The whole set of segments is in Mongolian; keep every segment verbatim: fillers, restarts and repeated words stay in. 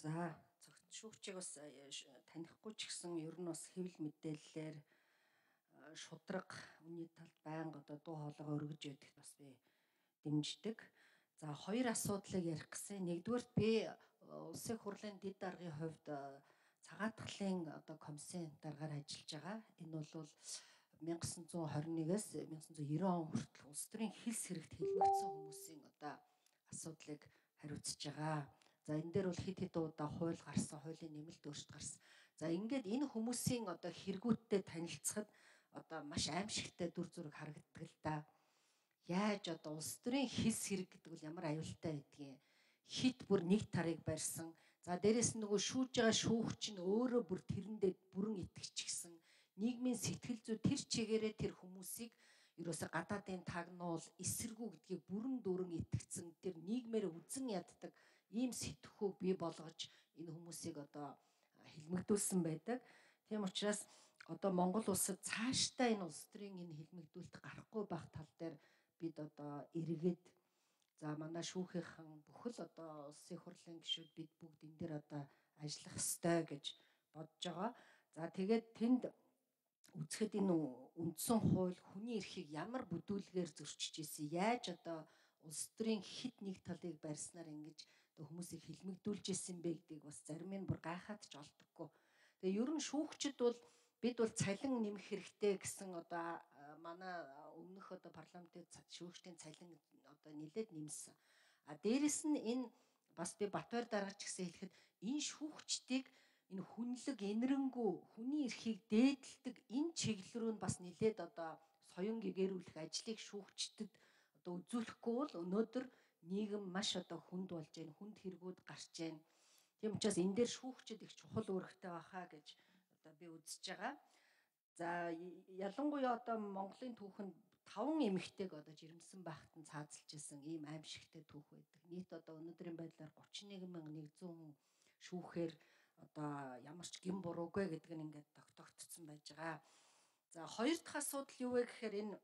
За цогт шүүгчийг бас э, ш- танихгүй ч гэсэн ер нь бас хэвлэл мэдээллээр э, шудраг үний талд байнга одоо дуу хоолойгоо өргөж яддаг бас би дэмждэг. За хоёр асуудлыг ярих гэсэн. Нэгдүгээрт би э, улсын хурлын дэд даргын хувьд э, цагаатгалын одоо комиссын даргаар ажиллаж байгаа. Энэ бол 천구 нь двадцать однээс 천구 нь девяносто он хүртэл улс төрийн хэлс хэрэгт хэлмэгдсэн хүмүүсийн одоо асуудлыг хариуцж байгаа. За энэ дээр бол хэд хэд удаа хууль гарсан, хуулийн нэмэлт өөрчлөлт гарсан. За ингээд энэ хүмүүсийн одоо хэрэгүүдтэй танилцахад одоо маш аимшигтай дүр зураг харагддаг л да. Яаж одоо улс төрийн хэлс хэрэг гэдэг бол ямар аюултай байдгийг хит бүр нэг тарыг барьсан. За дээрэс нь нөгөө шүүж байгаа шүүгч нь өөрөө бүр тэрэндээ бүрэн итгэж гисэн нийгмийн сэтгэл зүй тэр чигээрээ тэр хүмүүсийг ерөөсө гадаадын тагнуул эсэргүү гэдгийг бүрэн дүүрэн итгэцэн тэр нийгмээр үзэн яддаг ийм сэтгхүүг бий болгож энэ хүмүүсийг одоо хэлмэгдүүлсэн байдаг. Тийм учраас одоо Монгол улсад цаашдаа энэ улс төрийн энэ хэлмэгдүүлэлт гарахгүй байх тал дээр бид одоо эргээд за манай шүүхийнхэн бүхэл одоо улсын хурлын гишүүд бид бүгд энэ дээр одоо ажиллах ёстой гэж бодож байгаа. За тэгээд тэнд үзэхэд энэ үндсэн хууль хүний эрхийг ямар бүдүүлгээр зөрчиж ийсэн, яаж одоо улс төрийн хит нэг талыг барьснаар ингэж хүмүүсийг хэлмэгдүүлж ийсэн бэ гэдгийг бас зарим нь бүр гайхаад ч олдоггүй. Тэгээ ер нь шүүгчд бол бид бол цалин нэмэх хэрэгтэй гэсэн одоо манай өмнөх одоо парламентын шүүгчдийн цалин одоо нэлээд нэмсэн. А дээрэс нь энэ бас би Батбаяр даргач гэсэн хэлэхэд энэ шүүгчдийг энэ хүнлэг энэрэнгүү хүний эрхийг дээдэлдэг энэ чиглэл рүү нь бас нэлээд одоо соён гэгэрүүлэх ажлыг шүүгчдэд одоо үзүүлэхгүй бол өнөөдөр нийгэм маш одоо хүнд болж байна, хүнд хэрэгүүд гарч байна. Тийм учраас энэ дээр шүүгчд их чухал үүрэгтэй байхаа гэж одоо би үзэж байгаа. За ялангуяа одоо Монголын түүхэнд таван эмэгтэйг одоо жирэмсэн байхад нь цаазалж исэн ийм аимшигтай түүх байдаг. Нийт одоо өнөөдрийн байдлаар гучин нэг мянган нэгдсэн хүн шүүхээр одоо ямар ч гин буруугүй гэдэг нь ингээд тогтогдсон байж байгаа. За хоёр дахь асуудал юу вэ гэхээр энэ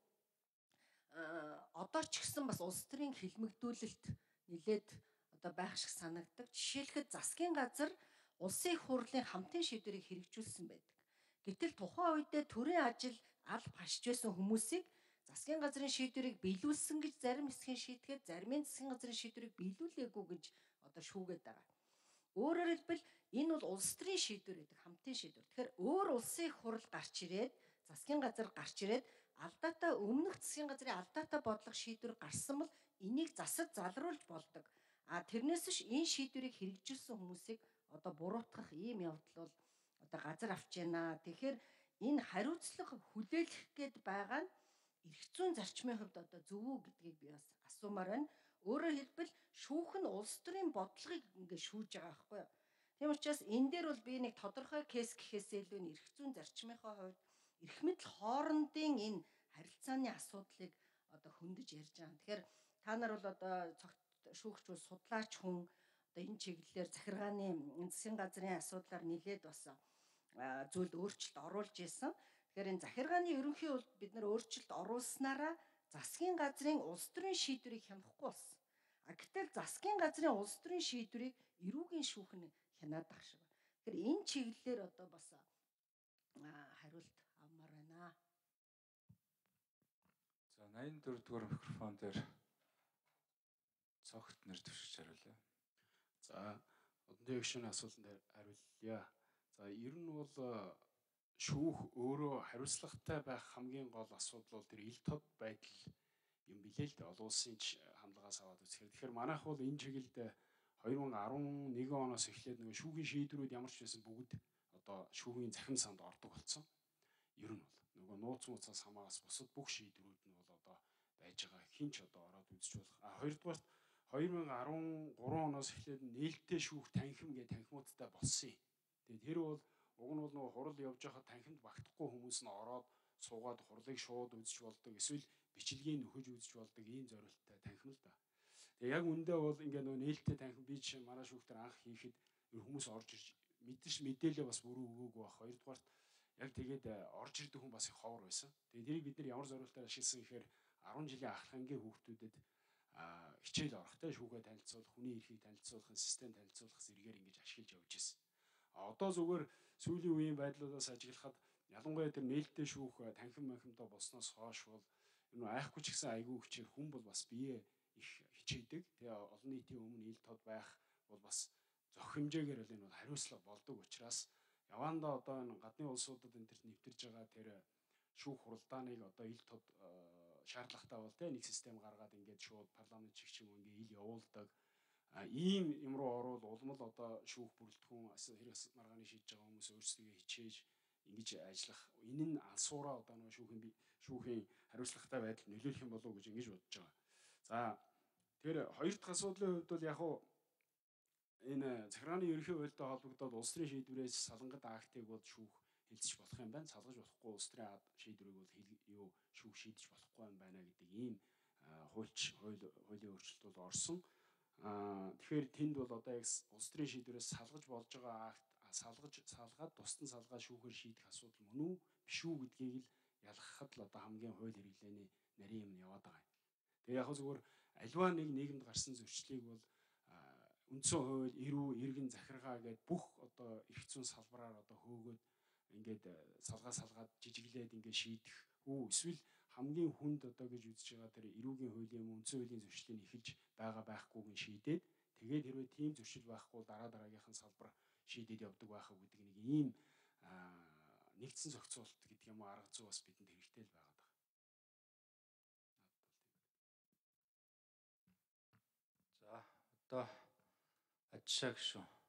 одоо ч гэсэн бас улс төрийн хэлмэгдүүлэлт нэлээд одоо байх шиг санагддаг. Жишээлхэд засгийн газар улсын их хурлын хамтын шийдвэрийг хэрэгжүүлсэн байдаг. Гэтэл тухайн үедээ төрийн ажил аль хашж байсан хүмүүсийг засгийн газрын шийдвэрийг биелүүлсэн гэж зарим хэсгийн шийдгээд зарим нь засгийн газрын шийдвэрийг биелүүлээгүй гэж одоо шүүгээд байгаа. Өөрөөр хэлбэл энэ бол улс төрийн шийдвэр гэдэг хамтын шийдвэр. Тэгэхээр өөр улсын их хурл гарч ирээд засгийн газар гарч ирээд алдаатай өмнөх засгийн газрын алдаатай бодлого шийдвэр гарсан бол энийг засаж залруулж болдог. А тэрнээс ш энэ шийдвэрийг хэрэгжүүлсэн хүмүүсийг одоо буруутгах ийм явдал бол одоо газар авч яана. Тэгэхээр энэ хариуцлага хүлээлгэх гээд байгаа нь эрх зүйн зарчмын хувьд одоо зөв үү гэдгийг би бас асуумаар байна. Өөрөөр хэлбэл шүүх нь улс төрийн бодлогыг ингээд шүүж байгаа байхгүй юу? Тийм учраас энэ дээр бол би нэг тодорхой кейс гэхээсээ илүү нь эрх зүйн зарчмынхаа хувьд эрх мэдэл хоорондын энэ харилцааны асуудлыг одоо хөндөж ярьж байгаа. Тэгэхээр та нар бол одоо шүүгч бол судлаач хүн одоо энэ чиглэлээр захиргааны засгийн газрын асуудлаар нэлээд бас зүйлд өөрчлөлт оруулж исэн. Тэгэхээр энэ захиргааны ерөнхий бол бид нар өөрчлөлт оруулснараа засгийн газрын улс төрийн шийдвэрийг хянахгүй болсон. А гэтэл засгийн газрын улс төрийн шийдвэрийг эрүүгийн шүүх нь хянаад ах шиг. Тэгэхээр энэ чиглэлээр одоо бас хариулт авмаар байна. За восемьдесят дөрөв дугаар микрофон дээр цогт нэр төвшиж хариулъя. За одны гишүүний асуултанд хариулъя. За ер нь бол шүүх өөрөө хариуцлагатай байх хамгийн гол асуудал бол тэр ил тод байдал юм билээ л дээ. Олон улсын хамлагаас аваад үзэхээр. Тэгэхээр манайх бол энэ чиглэлд две тысячи eleven оноос эхлээд нөгөө шүүхийн шийдвэрүүд ямар ч байсан бүгд одоо шүүхийн захин санд ордог болсон. Ер нь бол нөгөө нууц мууцаас хамаагаас бусад бүх шийдвэрүүд нь бол одоо байж байгаа. Хинч одоо ороод үзэж болох. А хоёрдугаарт две тысячи13 оноос эхлээд нээлттэй шүүх танхим гэх танхимуудтай болсон юм. Тэгээд тэр бол уг нь бол нөгөө хурал явж байхад танхимд багтахгүй хүмүүс нь ороод суугаад хурлыг шууд үзэж болдог. Эсвэл бичлэгийг нөхөж үзэж болдог ийм зорилттой танхим л да. Тэгээ яг үндэ бол ингээ нөгөө нээлттэй танхим би чинь манай шүүхтэр анх хийхэд хүмүүс орж ирж мэдээж мэдээлэл бас бүрэн өгөөгүй байх. Хоёрдугаарт яг тэгээд орж ирдэг хүн бас их ховор байсан. Тэгээд тэрийг бид нар ямар зорилтоор ашигласан гэхээр ten жилийн ахлах ангийн хүүхдүүдэд а хичээл орохтой шүүхээ танилцуулах, хүний эрхийг танилцуулах, систем танилцуулах зэрэгээр ингэж ашиглаж явж ирсэн. А одоо зүгээр сүүлийн үеийн байдлуудаас ажиглахад ялангуяа тэр нээлттэй шүүх танхим манхимдаа болсноос хойш бол энэ айхгүй ч гэсэн айгүй хүчээр хүн бол бас бие их хичээдэг. Тэгээ олон нийтийн өмнө ил тод байх бол бас зөх хэмжээгээр л энэ бол хариуцлага болдог учраас явандаа одоо энэ гадны улсуудад энэ төр нэвтэрж байгаа тэр шүүх хуралдааныг одоо ил тод шаардлагатай бол тэ нэг систем гаргаад ингээд шууд парламент шиг ч юм уу ингээд ил явуулдаг. А ийм юм руу орвол улам л одоо шүүх бүрэлдэхүүн хэрэг маргааны шийдэж байгаа хүмүүс өөрсдөө хичээж ингэж ажиллах. Энэ нь алсуураа одоо нөгөө шүүхийн шүүхийн хариуцлагатай байдал нөлөөлөх юм болов уу гэж ингэж бодож байгаа. За тэр хоёр дахь асуудлын хувьд бол яг хуу энэ захиргааны ерөнхий хуультай холбогдоод улс төрийн шийдвэрээс салангат актыг бол шүүх хэлцэж болох юм байна. Салгаж болохгүй улс төрийн шийдвэрийг бол юу шүүх шийдэж болохгүй юм байна гэдэг ийм хуульч хуулийн өөрчлөлт бол орсон. Аа тэгэхээр тэнд бол одоо яг улс төрийн шийдвэрээс салгаж болж байгаа акт салгаж салгаад тусдан салгаа шүүхээр шийдэх асуудал мөн үү биш үү гэдгийг л ялгахад л одоо хамгийн хууль хэрэглээний нарийн юм яваад байгаа юм. Тэгээ яг зүгээр альва нэг нийгэмд гарсан зөрчлийг бол үндсэн хууль, эрүү, иргэн, захиргаа гэдэг бүх одоо эрх зүйн салбараар одоо хөөгөөд ингээд салгаа салгаад жижиглээд ингээд шийдэх үү эсвэл хамгийн хүнд одоо гэж үзэж байгаа тэр эрүүгийн хуулийн юм үндсэн хуулийн зөрчлийг эхэлж байгаа байхгүйг нь шийдээд тэгээд хэрвээ тийм зөрчил байхгүй дараа дараагийнхан салбар шийдээд явдаг байхаа гэдэг нэг ийм нэгдсэн зохицуулалт гэдэг юм уу арга зүй бас бидэнд хэрэгтэй л байгаад байна. За одоо Ажишаа гişүн